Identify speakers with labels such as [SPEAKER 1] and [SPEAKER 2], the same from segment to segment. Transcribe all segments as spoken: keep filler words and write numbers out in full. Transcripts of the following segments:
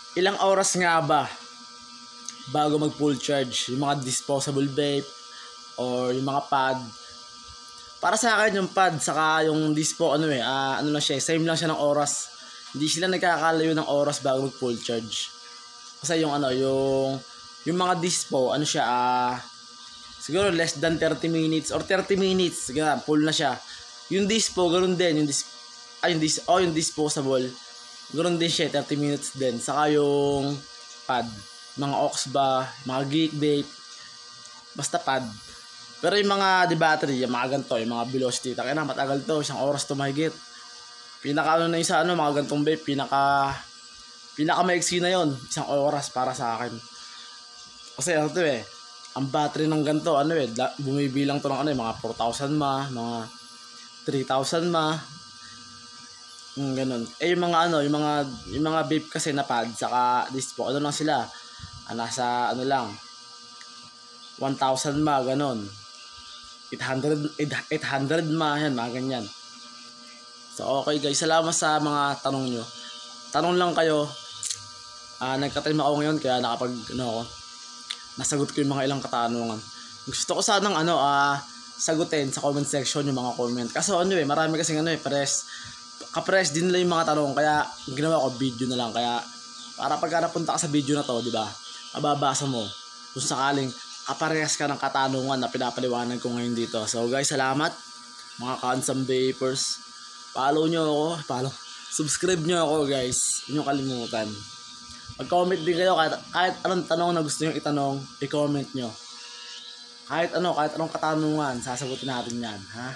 [SPEAKER 1] ilang oras nga ba bago mag full charge yung mga disposable vape or yung mga pad? Para sa akin yung pad saka yung dispo ano eh, uh, ano lang siya, same lang siya ng oras. Hindi sila nagkakalayo ng oras bago mag full charge. Kasi yung ano, yung yung mga dispo, ano siya, ah uh, siguro less than thirty minutes or thirty minutes, ganun, full na siya. Yung dispo, ganoon din, yung dis ay yung dis oh, yung disposable. Ganoon din siya, thirty minutes din. Saka yung pad, mga Ox ba, mga Geek Vape, basta pad. Pero yung mga di battery, yung mga ganito, yung mga velocity, taka na matagal to, isang oras to mahigit. Pinaka ano na isa ano, mga gantong vape, pinaka pinaka maiksi na yon, isang oras para sa akin. Kasi ano to eh, ang battery ng ganito, ano eh, bumibilang to ng ano eh, mga four thousand ma, mga three thousand ma. Hmm, ganun. Eh yung mga ano, yung mga yung mga vape kasi na pad saka dispo, ano lang sila? Ah, nasa ano lang, one thousand ma, ganun. eight hundred, eight hundred ma, yan, mga ganyan. So okay guys, salamat sa mga tanong nyo. Tanong lang kayo. Ah, nagka-time ako ngayon kaya nakapag ano ako, nasagot ko yung mga ilang katanungan. Gusto ko sanang ano ah sagutin sa comment section yung mga comment. Kasi ano eh, marami kasing ano eh, pares kapares din lang yung mga tanong, kaya ginawa ko video na lang. Kaya para pagka napunta ka sa video na to, di ba? Mababasa mo kung sakaling kaparehas ka ng katanungan na pinapaliwanag ko ngayon dito. So guys, salamat mga Kansam Vapers. Follow nyo ako, follow. Subscribe nyo ako guys. Huwag nyo kalimutan. Mag-comment din kayo kahit, kahit anong tanong na gusto nyo itanong, i-comment nyo. Kahit ano, kahit anong katanungan, sasagutin natin yan, ha?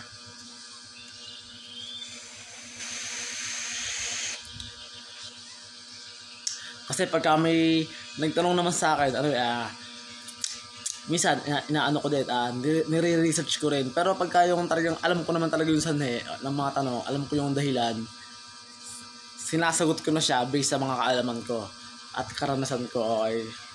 [SPEAKER 1] Kasi pagka may nagtanong naman sa akin, ano ah, uh, minsan ina inaano ko din, uh, nire-research ko rin. Pero pagka yung talagang alam ko naman talaga yung sanhe ng mga tanong, alam ko yung dahilan, sinasagot ko na siya based sa mga kaalaman ko at karanasan ko. Okay.